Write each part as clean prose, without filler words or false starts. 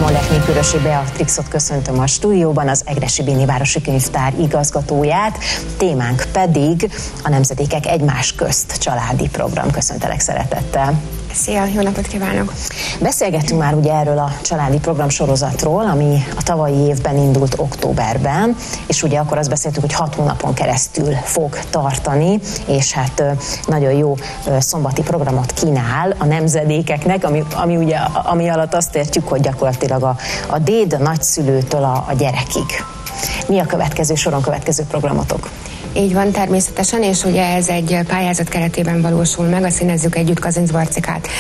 Molekné Kürösi Beatrixot köszöntöm a stúdióban, az Egressy Béni Városi Könyvtár igazgatóját, témánk pedig a Nemzedékek egymás közt családi program. Köszöntelek szeretettel! Szia, jó napot kívánok! Beszélgettünk már ugye erről a családi program sorozatról, ami a tavalyi évben indult októberben, és ugye akkor azt beszéltük, hogy 6 hónapon keresztül fog tartani, és hát nagyon jó szombati programot kínál a nemzedékeknek, ami alatt azt értjük, hogy gyakorlatilag a déd, a nagyszülőtől a gyerekig. Mi a soron következő programotok? Így van, természetesen, és ugye ez egy pályázat keretében valósul meg, a Színezzük Együtt Kazincbarcikát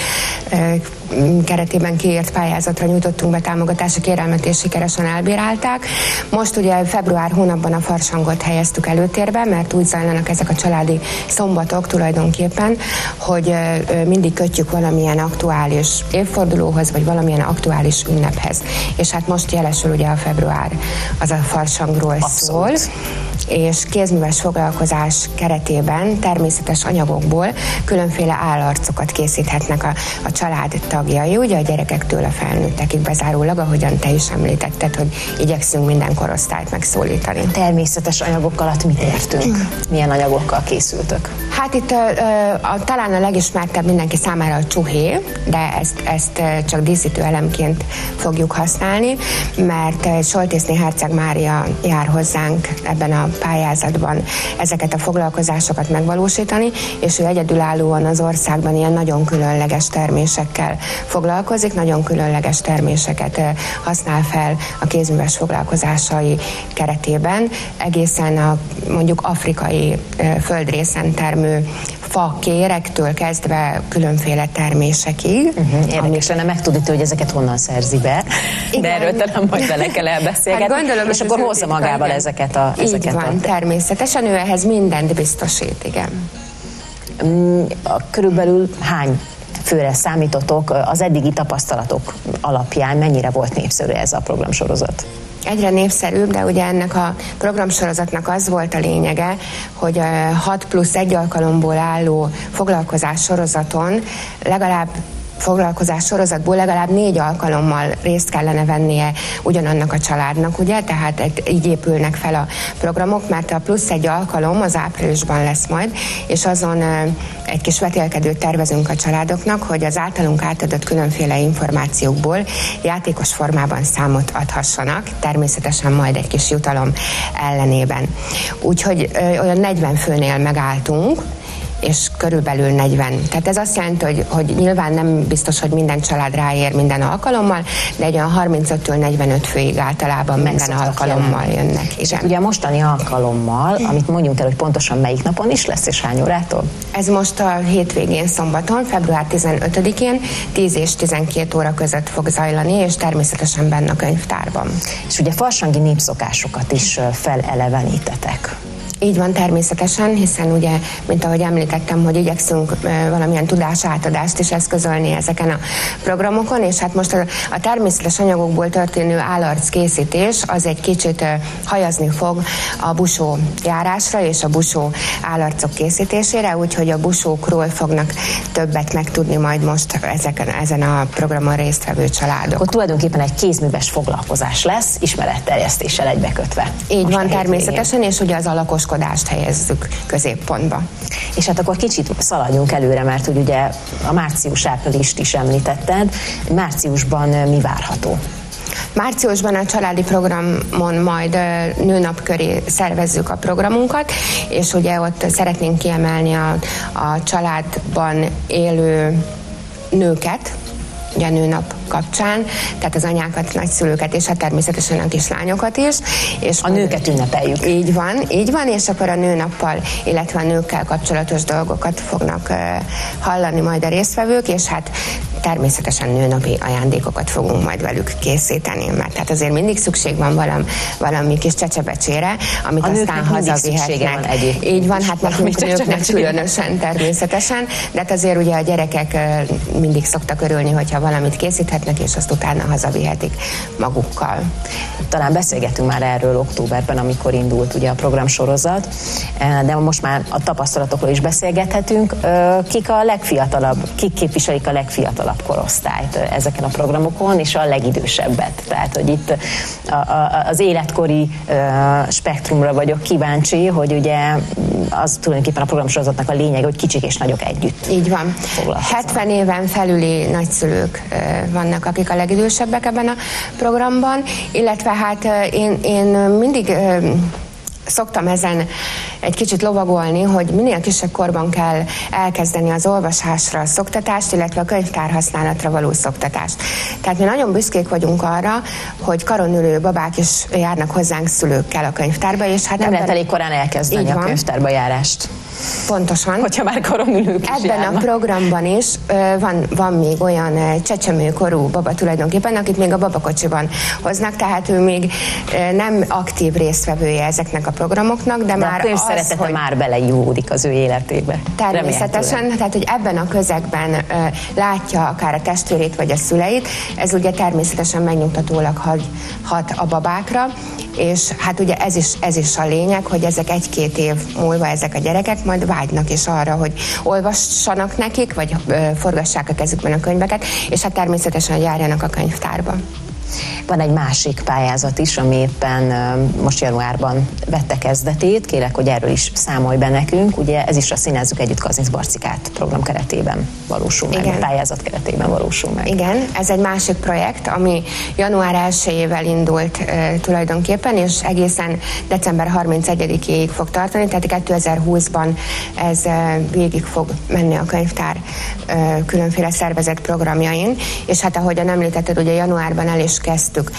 keretében kiírt pályázatra nyújtottunk be támogatási kérelmet, és sikeresen elbírálták. Most ugye február hónapban a farsangot helyeztük előtérbe, mert úgy zajlanak ezek a családi szombatok tulajdonképpen, hogy mindig kötjük valamilyen aktuális évfordulóhoz, vagy valamilyen aktuális ünnephez. És hát most jelesül ugye a február, az a farsangról szól, és kézműves foglalkozás keretében természetes anyagokból különféle állarcokat készíthetnek a család tagjai, ugye a gyerekektől a felnőttekig bezárólag, ahogyan te is említetted, hogy igyekszünk minden korosztályt megszólítani. Természetes anyagok alatt mit értünk? Milyen anyagokkal készültök? Hát itt talán a legismertebb mindenki számára a csuhé, de ezt csak díszítő elemként fogjuk használni, mert Soltészné Herceg Mária jár hozzánk ebben a pályázatban ezeket a foglalkozásokat megvalósítani, és ő egyedülállóan az országban ilyen nagyon különleges termésekkel foglalkozik, nagyon különleges terméseket használ fel a kézműves foglalkozásai keretében, egészen a mondjuk afrikai földrészen termő fakérektől kezdve különféle termésekig. Érdekes lenne megtudni, hogy ezeket honnan szerzi be, igen. De erről talán majd vele kell elbeszélgetni, hát gondolom, és akkor hozza magával ezeket így van, természetesen ő ehhez mindent biztosít, igen. Körülbelül hány főre számítotok az eddigi tapasztalatok alapján, mennyire volt népszerű ez a programsorozat? Egyre népszerűbb, de ugye ennek a programsorozatnak az volt a lényege, hogy 6 plusz 1 alkalomból álló foglalkozás sorozaton sorozatból legalább 4 alkalommal részt kellene vennie ugyanannak a családnak, ugye? Tehát így épülnek fel a programok, mert a plusz 1 alkalom az áprilisban lesz majd, és azon egy kis vetélkedőt tervezünk a családoknak, hogy az általunk átadott különféle információkból játékos formában számot adhassanak, természetesen majd egy kis jutalom ellenében. Úgyhogy olyan 40 főnél megálltunk, és körülbelül 40. Tehát ez azt jelenti, hogy nyilván nem biztos, hogy minden család ráér minden alkalommal, de egy olyan 35-től 45 főig általában minden alkalommal jönnek. És ugye a mostani alkalommal, amit mondjunk el, hogy pontosan melyik napon is lesz, és hány órától? Ez most a hétvégén, szombaton, február 15-én 10 és 12 óra között fog zajlani, és természetesen benne a könyvtárban. És ugye farsangi népszokásokat is felelevenítetek. Így van, természetesen, hiszen ugye, mint ahogy említettem, hogy igyekszünk valamilyen tudásátadást is eszközölni ezeken a programokon, és hát most a természetes anyagokból történő állarckészítés az egy kicsit hajazni fog a busó járásra és a busó állarcok készítésére, úgyhogy a busókról fognak többet megtudni majd most ezen a programon résztvevő családok. Akkor tulajdonképpen egy kézműves foglalkozás lesz, ismeretterjesztéssel egybekötve. Így van, természetesen, és ugye az alakoskodást helyezzük középpontba. És hát akkor kicsit szaladjunk előre, mert ugye a március-áprilist is említetted. Márciusban mi várható? Márciusban a családi programon majd nőnap köré szervezzük a programunkat, és ugye ott szeretnénk kiemelni a családban élő nőket, ugye a nőnap kapcsán, tehát az anyákat, nagyszülőket, és hát természetesen a kislányokat is. És a nőket ünnepeljük. Így van, és akkor a nőnappal, illetve a nőkkel kapcsolatos dolgokat fognak hallani majd a résztvevők, és hát természetesen nőnapi ajándékokat fogunk majd velük készíteni, mert hát azért mindig szükség van valami kis csecsebecsére, amit a aztán hazavihetnek. Így van, hát nekünk nőknek különösen természetesen, de hát azért ugye a gyerekek mindig szoktak örülni, hogyha valamit készíthetnek, és azt utána hazavihetik magukkal. Talán beszélgetünk már erről októberben, amikor indult ugye a programsorozat, de most már a tapasztalatokról is beszélgethetünk. Kik a legfiatalabb, kik képviselik a legfiatalabb fiatalabb korosztályt ezeken a programokon, és a legidősebbet. Tehát, hogy itt az életkori spektrumra vagyok kíváncsi, hogy ugye az tulajdonképpen a programsorozatnak a lényeg, hogy kicsik és nagyok együtt. Így van. 70 éven felüli nagyszülők vannak, akik a legidősebbek ebben a programban, illetve hát én mindig szoktam ezen egy kicsit lovagolni, hogy minél kisebb korban kell elkezdeni az olvasásra a szoktatást, illetve a könyvtárhasználatra való szoktatást. Tehát mi nagyon büszkék vagyunk arra, hogy karon ülő babák is járnak hozzánk szülőkkel a könyvtárba, és hát nem lehet elég korán elkezdeni a könyvtárba járást. Pontosan. Hogyha már karonülők is ebben járnak. A programban is van még olyan csecsemőkorú baba tulajdonképpen, akit még a babakocsiban hoznak, tehát ő még nem aktív résztvevője ezeknek a programoknak, de már a könyv szeretete hogy már beleívódik az ő életébe. Természetesen, tehát hogy ebben a közegben látja akár a testvérét vagy a szüleit, ez ugye természetesen megnyugtatólag hat a babákra, és hát ugye ez is a lényeg, hogy ezek 1-2 év múlva ezek a gyerekek majd vágynak is arra, hogy olvassanak nekik, vagy forgassák a kezükben a könyveket, és hát természetesen járjanak a könyvtárba. Van egy másik pályázat is, ami éppen most januárban vette kezdetét. Kérlek, hogy erről is számolj be nekünk. Ugye ez is a Színezzük Együtt Kazincbarcikát program keretében valósul meg, a pályázat keretében valósul meg. Igen, ez egy másik projekt, ami január 1-ével indult tulajdonképpen, és egészen december 31-éig fog tartani, tehát 2020-ban ez végig fog menni a könyvtár különféle szervezett programjain, és hát ahogyan említetted, ugye januárban el is kezdtük.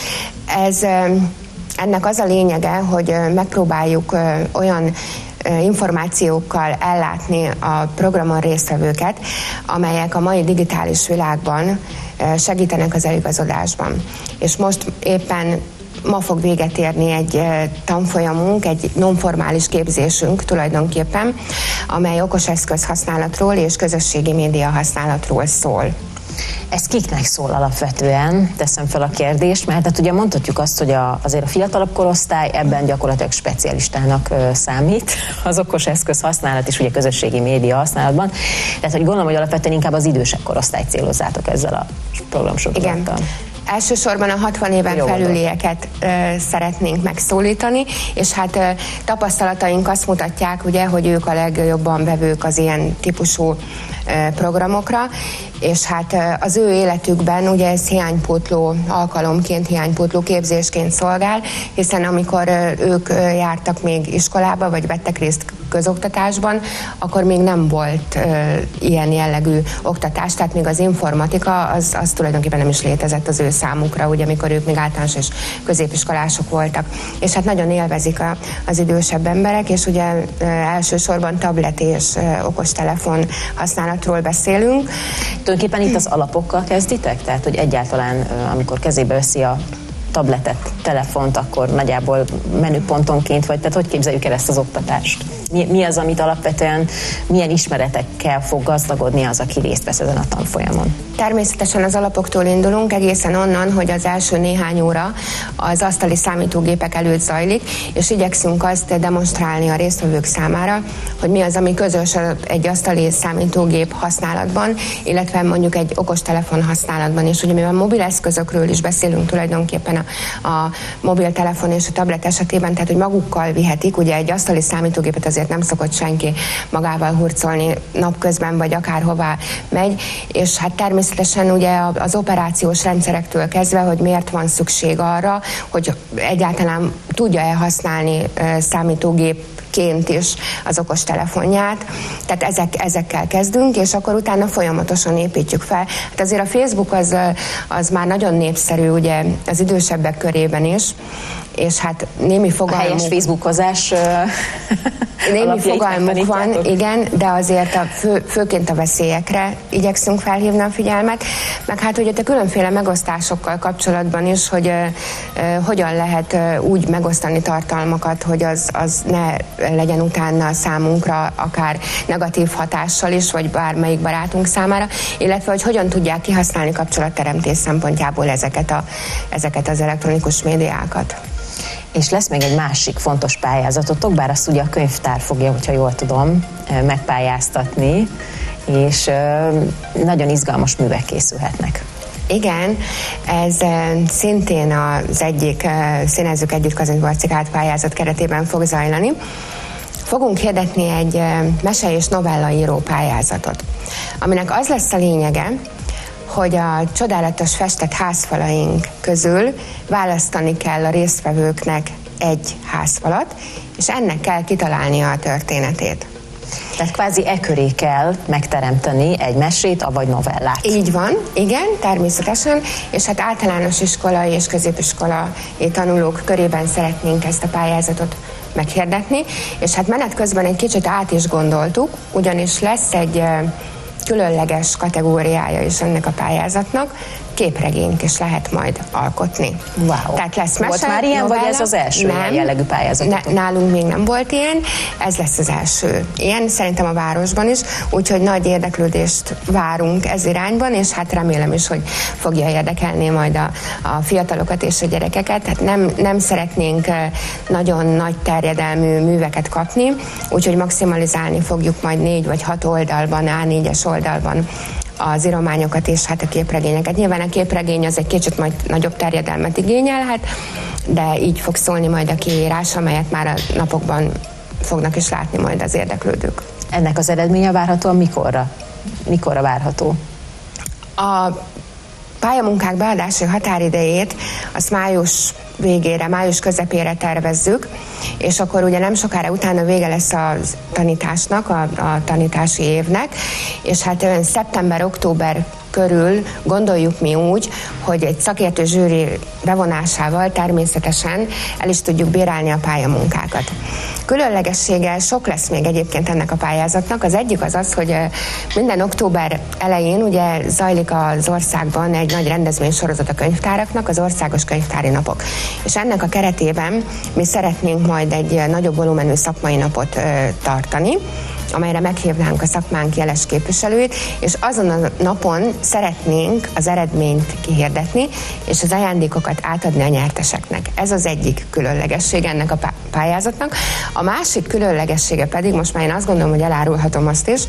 Ennek az a lényege, hogy megpróbáljuk olyan információkkal ellátni a programon résztvevőket, amelyek a mai digitális világban segítenek az eligazodásban. És most éppen ma fog véget érni egy tanfolyamunk, egy nonformális képzésünk tulajdonképpen, amely okos eszköz használatról és közösségi média használatról szól. Ez kiknek szól alapvetően? Teszem fel a kérdést, mert hát ugye mondhatjuk azt, hogy azért a fiatalabb korosztály ebben gyakorlatilag specialistának számít, az okos eszköz használat is ugye közösségi média használatban, tehát hogy gondolom, hogy alapvetően inkább az idősebb korosztályt célozzátok ezzel a programsorozattal. Igen. Elsősorban a 60 éven felülieket szeretnénk megszólítani, és hát tapasztalataink azt mutatják, ugye, hogy ők a legjobban vevők az ilyen típusú programokra, és hát az ő életükben ugye ez hiánypótló alkalomként, hiánypótló képzésként szolgál, hiszen amikor ők jártak még iskolába, vagy vettek részt közoktatásban, akkor még nem volt ilyen jellegű oktatás, tehát még az informatika az tulajdonképpen nem is létezett az ő számukra, ugye, amikor ők még általános és középiskolások voltak. És hát nagyon élvezik az idősebb emberek, és ugye elsősorban tablet és okostelefon használatról beszélünk. Tulajdonképpen itt az alapokkal kezditek? Tehát, hogy egyáltalán, amikor kezébe veszi a tabletet, telefont, akkor nagyjából menüpontonként, vagy tehát hogy képzeljük el ezt az oktatást? Mi az, amit alapvetően, milyen ismeretekkel fog gazdagodni az, aki részt vesz ezen a tanfolyamon? Természetesen az alapoktól indulunk, egészen onnan, hogy az első néhány óra az asztali számítógépek előtt zajlik, és igyekszünk azt demonstrálni a résztvevők számára, hogy mi az, ami közös egy asztali számítógép használatban, illetve mondjuk egy okostelefon használatban is. Ugye mivel mobileszközökről is beszélünk tulajdonképpen a mobiltelefon és a tablet esetében, tehát hogy magukkal vihetik, ugye egy asztali számítógépet azért nem szokott senki magával hurcolni napközben, vagy akárhová megy, és hát természetesen ugye az operációs rendszerektől kezdve, hogy miért van szükség arra, hogy egyáltalán tudja-e használni számítógépként is az okostelefonját. Tehát ezekkel kezdünk, és akkor utána folyamatosan építjük fel. Hát azért a Facebook az már nagyon népszerű ugye az idősebbek körében is, és hát némi fogalmuk... A helyes Facebookozás némi fogalmuk van, igen, de azért főként a veszélyekre igyekszünk felhívni a figyelmet, meg hát ugye a különféle megosztásokkal kapcsolatban is, hogy hogyan lehet úgy megosztani tartalmakat, hogy az ne legyen utána számunkra akár negatív hatással is, vagy bármelyik barátunk számára, illetve hogy hogyan tudják kihasználni kapcsolatteremtés szempontjából ezeket az elektronikus médiákat. És lesz még egy másik fontos pályázatotok, bár azt ugye a könyvtár fogja, hogyha jól tudom, megpályáztatni, és nagyon izgalmas művek készülhetnek. Igen, ez szintén az egyik Színezzük Együtt Kazincbarcikát pályázat keretében fog zajlani. Fogunk hirdetni egy mese- és novellaíró pályázatot, aminek az lesz a lényege, hogy a csodálatos festett házfalaink közül választani kell a résztvevőknek egy házfalat, és ennek kell kitalálnia a történetét. Tehát kvázi köré kell megteremteni egy mesét, avagy novellát. Így van, igen, természetesen, és hát általános iskolai és középiskolai tanulók körében szeretnénk ezt a pályázatot meghirdetni, és hát menet közben egy kicsit át is gondoltuk, ugyanis lesz egy különleges kategóriája is ennek a pályázatnak, képregényt is lehet majd alkotni. Wow. Tehát lesz mese, volt már ilyen, novella, vagy ez az első ilyen jellegű pályázat? Nálunk még nem volt ilyen, ez lesz az első ilyen, szerintem a városban is, úgyhogy nagy érdeklődést várunk ez irányban, és hát remélem is, hogy fogja érdekelni majd a fiatalokat és a gyerekeket. Hát nem szeretnénk nagyon nagy terjedelmű műveket kapni, úgyhogy maximalizálni fogjuk majd 4 vagy 6 oldalban, A4-es oldalban az írományokat és hát a képregényeket. Nyilván a képregény az egy kicsit majd nagyobb terjedelmet igényelhet, de így fog szólni majd a kiírás, amelyet már a napokban fognak is látni majd az érdeklődők. Ennek az eredménye várhatóan mikorra? Mikorra várható? A pályamunkák beadási határidejét azt május végére, május közepére tervezzük, és akkor ugye nem sokára utána vége lesz a tanításnak, a tanítási évnek, és hát szeptember-október körül gondoljuk mi úgy, hogy egy szakértő zsűri bevonásával természetesen el is tudjuk bírálni a pályamunkákat. Különlegessége sok lesz még egyébként ennek a pályázatnak. Az egyik az, hogy minden október elején ugye zajlik az országban egy nagy rendezvénysorozat a könyvtáraknak, az Országos Könyvtári Napok. És ennek a keretében mi szeretnénk majd egy nagyobb volumenű szakmai napot tartani, amelyre meghívnánk a szakmánk jeles képviselőit, és azon a napon szeretnénk az eredményt kihirdetni, és az ajándékokat átadni a nyerteseknek. Ez az egyik különlegessége ennek a pályázatnak. A másik különlegessége pedig, most már én azt gondolom, hogy elárulhatom azt is,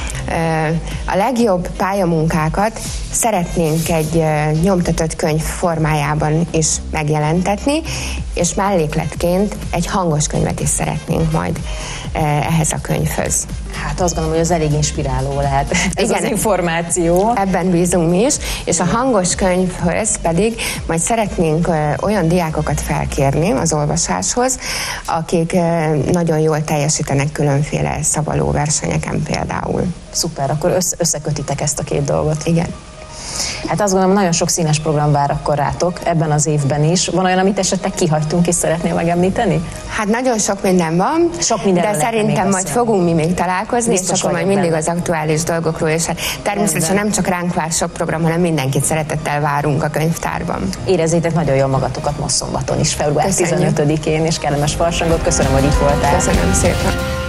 a legjobb pályamunkákat szeretnénk egy nyomtatott könyv formájában is megjelentetni, és mellékletként egy hangos könyvet is szeretnénk majd ehhez a könyvhöz. Hát azt gondolom, hogy az elég inspiráló lehet ez az információ. Ebben bízunk mi is, és a hangos könyvhöz pedig majd szeretnénk olyan diákokat felkérni az olvasáshoz, akik nagyon jól teljesítenek különféle szavaló versenyeken például. Szuper, akkor összekötitek ezt a két dolgot. Igen. Hát azt gondolom, nagyon sok színes program vár akkor rátok ebben az évben is. Van olyan, amit esetleg kihagytunk és szeretnél megemlíteni? Hát nagyon sok minden van, de szerintem majd fogunk mi még találkozni, biztos, és akkor majd mindig az aktuális dolgokról, és hát természetesen nem csak ránk vár sok program, hanem mindenkit szeretettel várunk a könyvtárban. Érezzétek nagyon jól magatokat most szombaton is, február 15-én, és kellemes farsangot. Köszönöm, hogy itt voltál. Köszönöm szépen.